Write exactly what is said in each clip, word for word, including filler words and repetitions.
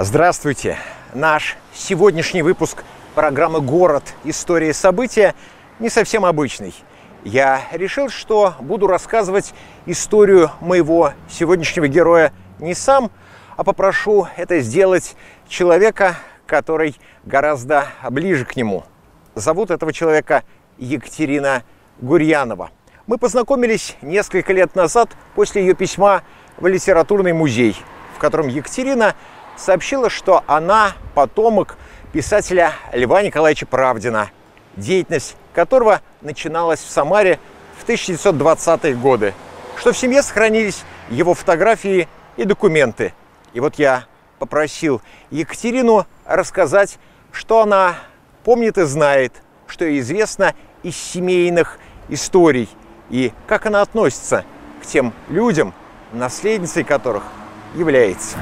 Здравствуйте! Наш сегодняшний выпуск программы «Город. История и события» не совсем обычный. Я решил, что буду рассказывать историю моего сегодняшнего героя не сам, а попрошу это сделать человека, который гораздо ближе к нему. Зовут этого человека Екатерина Гурьянова. Мы познакомились несколько лет назад после ее письма в литературный музей, в котором Екатерина сообщила, что она потомок писателя Льва Николаевича Правдина, деятельность которого начиналась в Самаре в тысяча девятьсот двадцатые годы, что в семье сохранились его фотографии и документы. И вот я попросил Екатерину рассказать, что она помнит и знает, что ей известно из семейных историй, и как она относится к тем людям, наследницей которых является.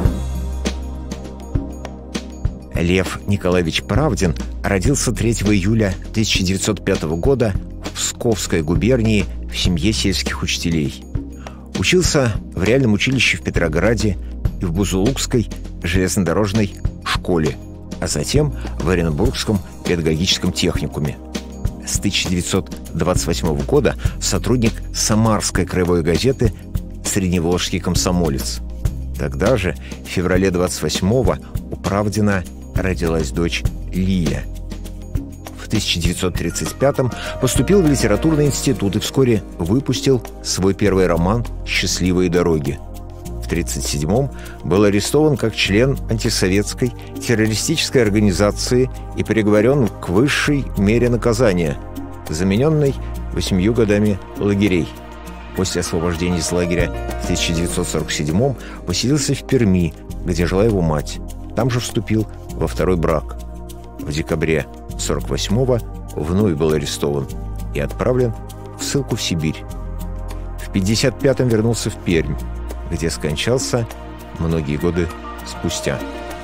Лев Николаевич Правдин родился третьего июля тысяча девятьсот пятого года в Псковской губернии в семье сельских учителей. Учился в реальном училище в Петрограде и в Бузулукской железнодорожной школе, а затем в Оренбургском педагогическом техникуме. С тысяча девятьсот двадцать восьмого года сотрудник Самарской краевой газеты «Средневолжский комсомолец». Тогда же, в феврале двадцать восьмого, у Правдина родилась дочь Лия. В тысяча девятьсот тридцать пятом поступил в литературный институт и вскоре выпустил свой первый роман «Счастливые дороги». В тридцать седьмом был арестован как член антисоветской террористической организации и приговорен к высшей мере наказания, замененной восемью годами лагерей. После освобождения из лагеря в тысяча девятьсот сорок седьмом поселился в Перми, где жила его мать. Там же вступил во второй брак. В декабре сорок восьмого вновь был арестован и отправлен в ссылку в Сибирь. В пятьдесят пятом вернулся в Пермь, где скончался многие годы спустя.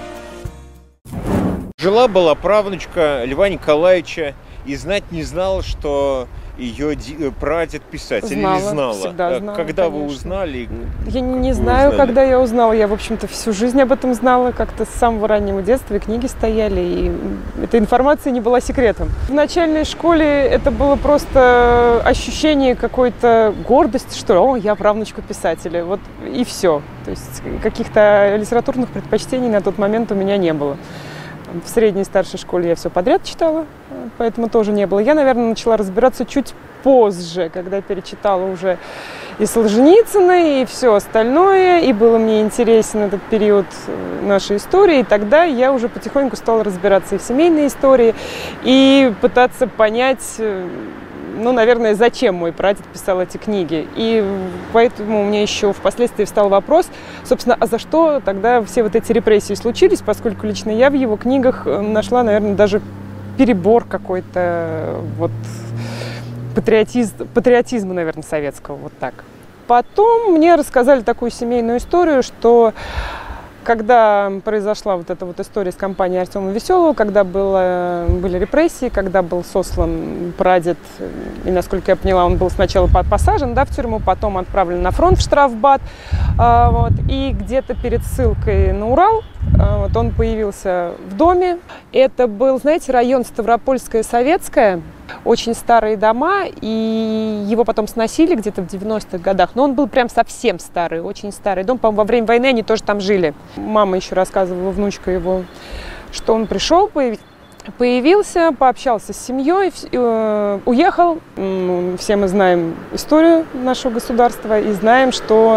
Жила-была правнучка Льва Николаевича и знать не знала, что ее прадед писатель. Знала, или знала? всегда знала, когда конечно. Вы узнали? Я не, не знаю, узнали? когда я узнала. Я, в общем-то, всю жизнь об этом знала. Как-то с самого раннего детства и книги стояли. И эта информация не была секретом. В начальной школе это было просто ощущение какой-то гордости, что «О, я правнучка писателя». Вот и все. То есть каких-то литературных предпочтений на тот момент у меня не было. В средней и старшей школе я все подряд читала, поэтому тоже не было. Я, наверное, начала разбираться чуть позже, когда перечитала уже и Солженицына, и все остальное, и было мне интересен этот период нашей истории. И тогда я уже потихоньку стала разбираться и в семейной истории, и пытаться понять, ну, наверное, зачем мой прадед писал эти книги. И поэтому у меня еще впоследствии встал вопрос, собственно, а за что тогда все вот эти репрессии случились, поскольку лично я в его книгах нашла, наверное, даже перебор какой-то вот патриотизм, патриотизма, наверное, советского, вот так. Потом мне рассказали такую семейную историю, что когда произошла вот эта вот история с компанией Артема Веселого, когда было, были репрессии, когда был сослан прадед, и, насколько я поняла, он был сначала посажен, да, в тюрьму, потом отправлен на фронт, в штрафбат, а, вот, и где-то перед ссылкой на Урал а, вот, он появился в доме. Это был, знаете, район Ставропольская, Советская, очень старые дома, и его потом сносили где-то в девяностых годах, но он был прям совсем старый, очень старый дом, по-моему, во время войны они тоже там жили. Мама еще рассказывала, внучка его, что он пришел, появился, пообщался с семьей, уехал. Все мы знаем историю нашего государства и знаем, что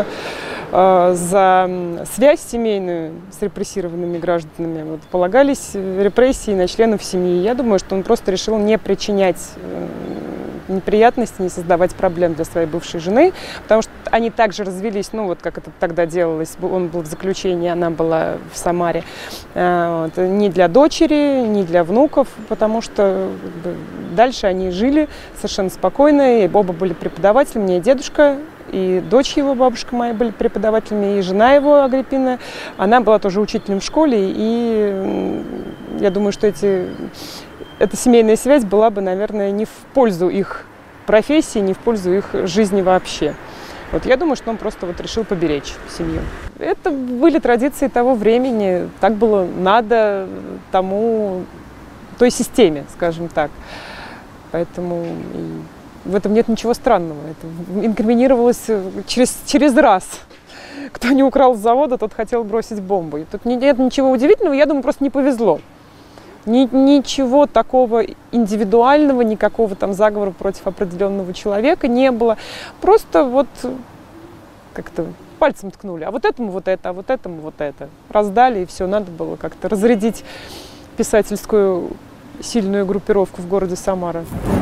за связь семейную с репрессированными гражданами вот, полагались репрессии на членов семьи. Я думаю, что он просто решил не причинять неприятностей, не создавать проблем для своей бывшей жены, потому что они также развелись, ну вот как это тогда делалось, он был в заключении, она была в Самаре, вот, не для дочери, не для внуков, потому что как бы, дальше они жили совершенно спокойно, и оба были преподавателями, мне дедушка и дочь его, бабушка моя, были преподавателями, и жена его, Агриппина, она была тоже учителем в школе, и я думаю, что эти, эта семейная связь была бы, наверное, не в пользу их профессии, не в пользу их жизни вообще. Вот я думаю, что он просто вот решил поберечь семью. Это были традиции того времени, так было надо тому, той системе, скажем так. Поэтому в этом нет ничего странного. Это инкриминировалось через, через раз. Кто не украл с завода, тот хотел бросить бомбу. И тут нет ничего удивительного, я думаю, просто не повезло. Ни, ничего такого индивидуального, никакого там заговора против определенного человека не было. Просто вот как-то пальцем ткнули. А вот этому вот это, а вот этому вот это. Раздали, и все. Надо было как-то разрядить писательскую сильную группировку в городе Самара.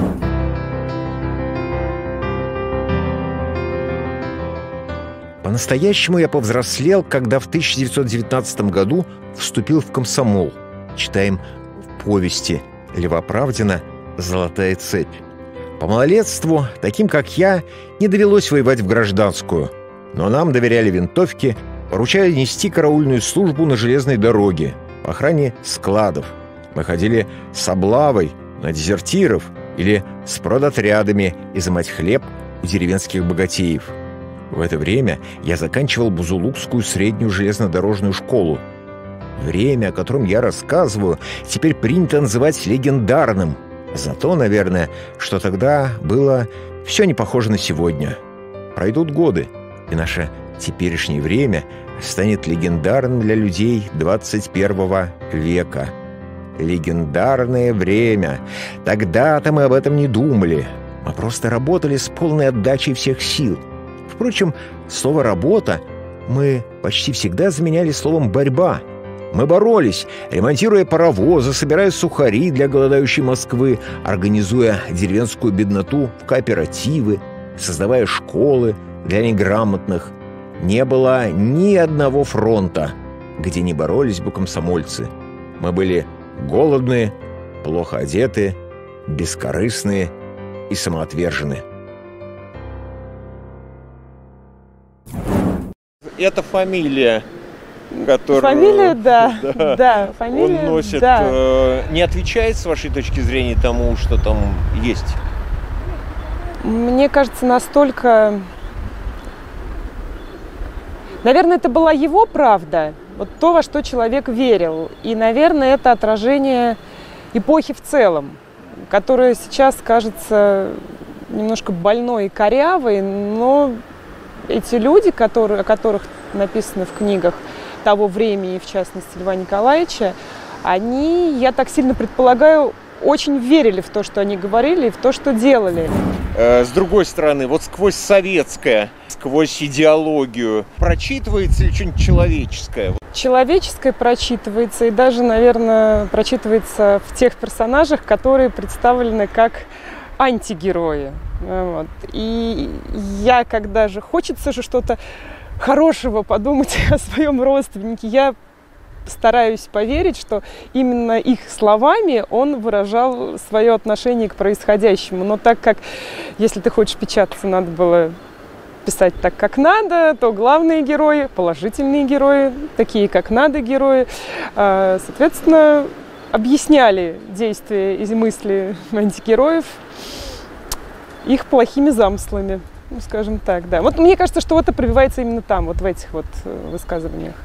По-настоящему я повзрослел, когда в тысяча девятьсот девятнадцатом году вступил в комсомол. Читаем в повести Льва Правдина «Золотая цепь». По малолетству, таким как я, не довелось воевать в гражданскую. Но нам доверяли винтовки, поручали нести караульную службу на железной дороге, по охране складов. Мы ходили с облавой на дезертиров или с продотрядами изымать хлеб у деревенских богатеев. В это время я заканчивал Бузулукскую среднюю железнодорожную школу. Время, о котором я рассказываю, теперь принято называть легендарным. Зато, наверное, что тогда было все не похоже на сегодня. Пройдут годы, и наше теперешнее время станет легендарным для людей двадцать первого века. Легендарное время. Тогда-то мы об этом не думали. Мы просто работали с полной отдачей всех сил. Впрочем, слово «работа» мы почти всегда заменяли словом «борьба». Мы боролись, ремонтируя паровозы, собирая сухари для голодающей Москвы, организуя деревенскую бедноту в кооперативы, создавая школы для неграмотных. Не было ни одного фронта, где не боролись бы комсомольцы. Мы были голодные, плохо одеты, бескорыстные и самоотверженные. Это фамилия, которую... Фамилия, да, да, да, фамилия, он носит, да. э, не отвечает, с вашей точки зрения, тому, что там есть? Мне кажется, настолько... Наверное, это была его правда, вот то, во что человек верил. И, наверное, это отражение эпохи в целом, которая сейчас кажется немножко больной и корявой, но эти люди, которые, о которых написано в книгах того времени, в частности Льва Николаевича, они, я так сильно предполагаю, очень верили в то, что они говорили, и в то, что делали. С другой стороны, вот сквозь советское, сквозь идеологию прочитывается ли что-нибудь человеческое? Человеческое прочитывается, и даже, наверное, прочитывается в тех персонажах, которые представлены как антигерои. Вот. И я, когда же хочется же что-то хорошего подумать о своем родственнике, я стараюсь поверить, что именно их словами он выражал свое отношение к происходящему. Но так как, если ты хочешь печататься, надо было писать так, как надо, то главные герои, положительные герои, такие, как надо герои, соответственно, объясняли действия и мысли антигероев их плохими замыслами, ну, скажем так, да. Вот мне кажется, что это пробивается именно там, вот в этих вот высказываниях.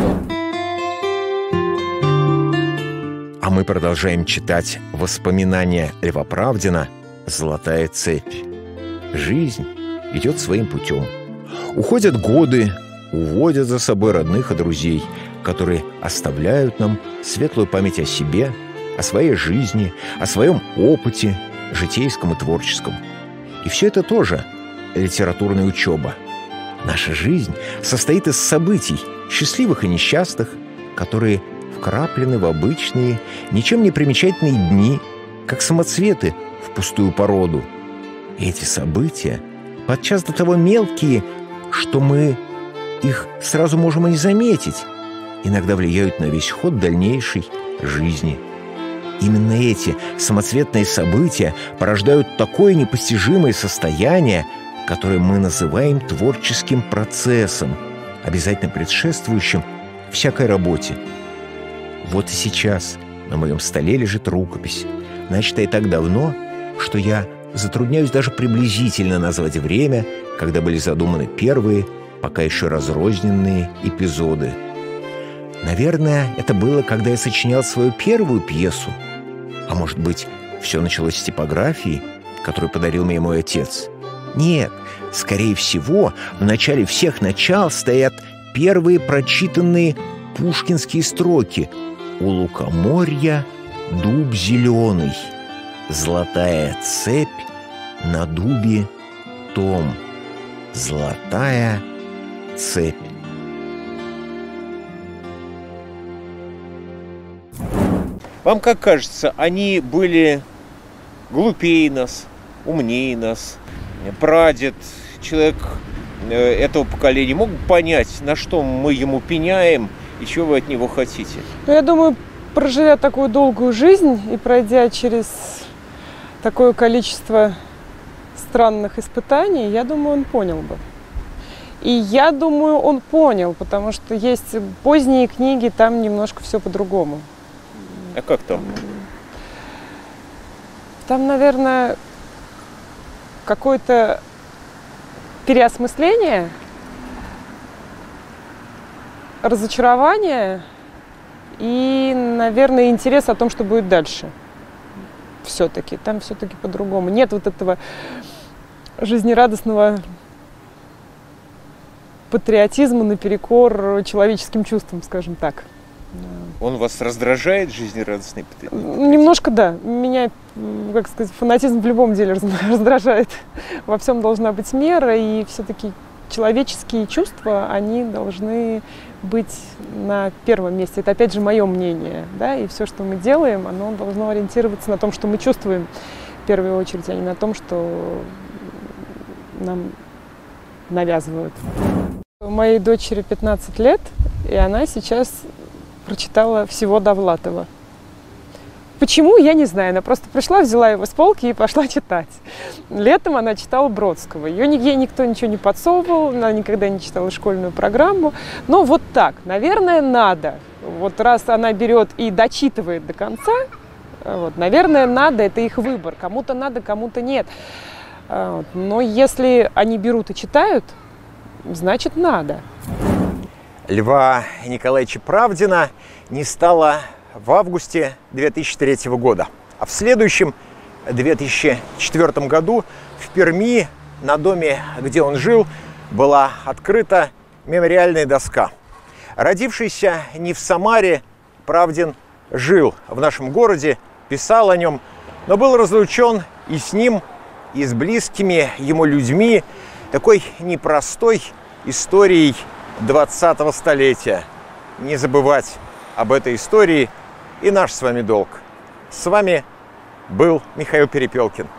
А мы продолжаем читать воспоминания Льва Правдина «Золотая цепь». Жизнь идет своим путем. Уходят годы, уводят за собой родных и друзей, которые оставляют нам светлую память о себе, о своей жизни, о своем опыте, житейском и творческом. И все это тоже литературная учеба. Наша жизнь состоит из событий, счастливых и несчастных, которые вкраплены в обычные, ничем не примечательные дни, как самоцветы в пустую породу. И эти события подчас до того мелкие, что мы их сразу можем и не заметить, иногда влияют на весь ход дальнейшей жизни. Именно эти самоцветные события порождают такое непостижимое состояние, которое мы называем творческим процессом, обязательно предшествующим всякой работе. Вот и сейчас на моем столе лежит рукопись, начатая так давно, что я затрудняюсь даже приблизительно назвать время, когда были задуманы первые, пока еще разрозненные эпизоды. Наверное, это было, когда я сочинял свою первую пьесу. А может быть, все началось с типографии, которую подарил мне мой отец? Нет, скорее всего, в начале всех начал стоят первые прочитанные пушкинские строки: «У лукоморья дуб зеленый, золотая цепь на дубе том, золотая цепь». Вам как кажется, они были глупее нас, умнее нас? Прадед, человек этого поколения мог бы понять, на что мы ему пеняем и чего вы от него хотите? Ну, я думаю, проживя такую долгую жизнь и пройдя через такое количество странных испытаний, я думаю, он понял бы. И я думаю, он понял, потому что есть поздние книги, там немножко все по-другому. А как там? Там, наверное, какое-то переосмысление, разочарование и, наверное, интерес о том, что будет дальше. Все-таки, там все-таки по-другому. Нет вот этого жизнерадостного патриотизма наперекор человеческим чувствам, скажем так. Он вас раздражает, жизнерадостный патриотизм? Немножко, да. Меня, как сказать, фанатизм в любом деле раздражает. Во всем должна быть мера, и все-таки человеческие чувства, они должны быть на первом месте. Это, опять же, мое мнение. Да? И все, что мы делаем, оно должно ориентироваться на том, что мы чувствуем в первую очередь, а не на том, что нам навязывают. У моей дочери пятнадцать лет, и она сейчас прочитала всего Довлатова. Почему, я не знаю. Она просто пришла, взяла его с полки и пошла читать. Летом она читала Бродского. Ее ей никто ничего не подсовывал, она никогда не читала школьную программу. Но вот так, наверное, надо. Вот раз она берет и дочитывает до конца, вот, наверное, надо, это их выбор. Кому-то надо, кому-то нет. Вот. Но если они берут и читают, значит, надо. Льва Николаевича Правдина не стало в августе две тысячи третьего года. А в следующем, две тысячи четвёртом году, в Перми, на доме, где он жил, была открыта мемориальная доска. Родившийся не в Самаре, Правдин жил в нашем городе, писал о нем, но был разлучен и с ним, и с близкими ему людьми такой непростой историей двадцатого столетия. Не забывать об этой истории и наш с вами долг. С вами был Михаил Перепелкин.